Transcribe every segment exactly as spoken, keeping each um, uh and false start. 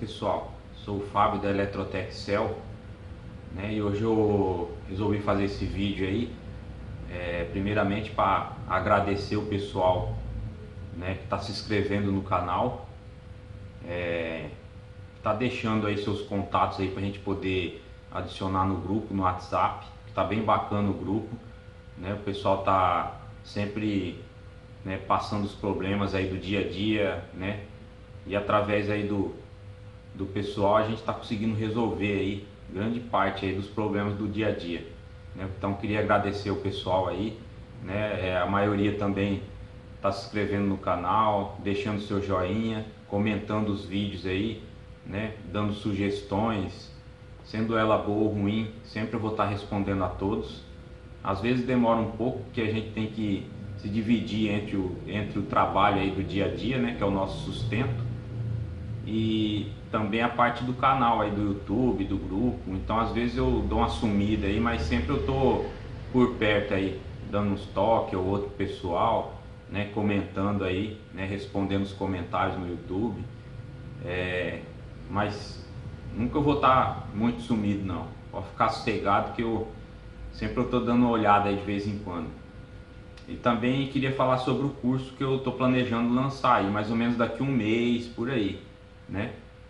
pessoal, sou o Fábio da Eletrotec Cell, né? E hoje eu resolvi fazer esse vídeo aí, é, primeiramente para agradecer o pessoal, né, que está se inscrevendo no canal, é, tá deixando aí seus contatos aí para a gente poder adicionar no grupo, no WhatsApp, que tá bem bacana o grupo, né? O pessoal tá sempre, né, passando os problemas aí do dia a dia, né? E através aí do, do pessoal a gente está conseguindo resolver aí grande parte aí dos problemas do dia a dia, né? Então queria agradecer o pessoal aí, né? É, a maioria também está se inscrevendo no canal, deixando seu joinha, comentando os vídeos aí, né? Dando sugestões, sendo ela boa ou ruim, sempre eu vou estar respondendo a todos. Às vezes demora um pouco, porque a gente tem que se dividir entre o, entre o trabalho aí do dia a dia, né? Que é o nosso sustento, e também a parte do canal aí do YouTube, do grupo. Então às vezes eu dou uma sumida aí, mas sempre eu tô por perto aí, dando uns toques ou outro pessoal, né, comentando aí, né, respondendo os comentários no YouTube. É, mas nunca eu vou estar muito sumido não, pode ficar sossegado que eu sempre eu tô dando uma olhada aí de vez em quando. E também queria falar sobre o curso que eu estou planejando lançar aí, mais ou menos daqui a um mês, por aí, né?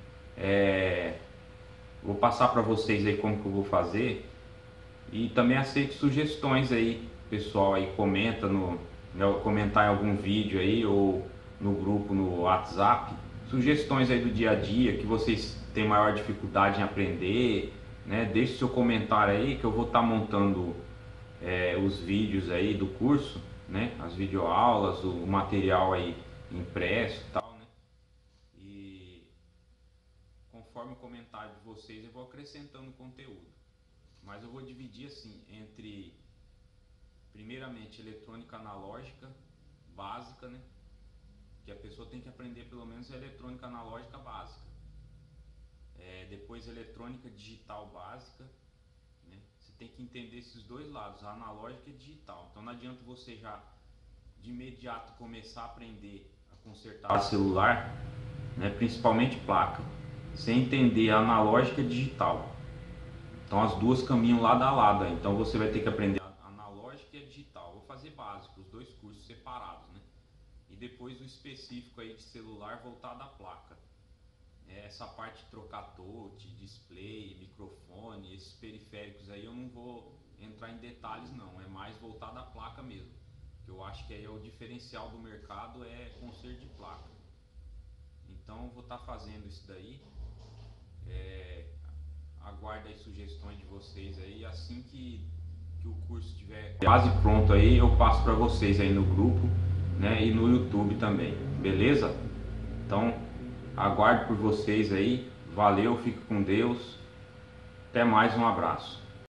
É, vou passar para vocês aí como que eu vou fazer, e também aceito sugestões aí, pessoal aí comenta no, né, comentar em algum vídeo aí ou no grupo no WhatsApp, sugestões aí do dia a dia que vocês têm maior dificuldade em aprender, né? Deixe seu comentário aí que eu vou estar tá montando é, os vídeos aí do curso, né? As videoaulas, o material aí impresso e tal, né? E conforme o comentário de vocês eu vou acrescentando conteúdo, mas eu vou dividir assim entre primeiramente eletrônica analógica básica, né? Que a pessoa tem que aprender pelo menos a eletrônica analógica básica, é, depois eletrônica digital básica, né? Você tem que entender esses dois lados, a analógica e a digital. Então não adianta você já de imediato começar a aprender a consertar celular, né, principalmente placa, sem entender a analógica e a digital. Então as duas caminham lado a lado. Então você vai ter que aprender a analógica e a digital. Vou fazer básico, os dois cursos separados, né? E depois o específico aí de celular voltado à placa. Essa parte de trocar touch, display, microfone, esses periféricos aí eu não vou entrar em detalhes não, é mais voltado à placa mesmo, que eu acho que aí é o diferencial do mercado, é conserto de placa. Então eu vou estar tá fazendo isso daí, é, aguardo as sugestões de vocês aí, assim que, que o curso estiver quase pronto aí eu passo para vocês aí no grupo, né, e no YouTube também, beleza? Então aguardo por vocês aí, valeu, fique com Deus, até mais, um abraço.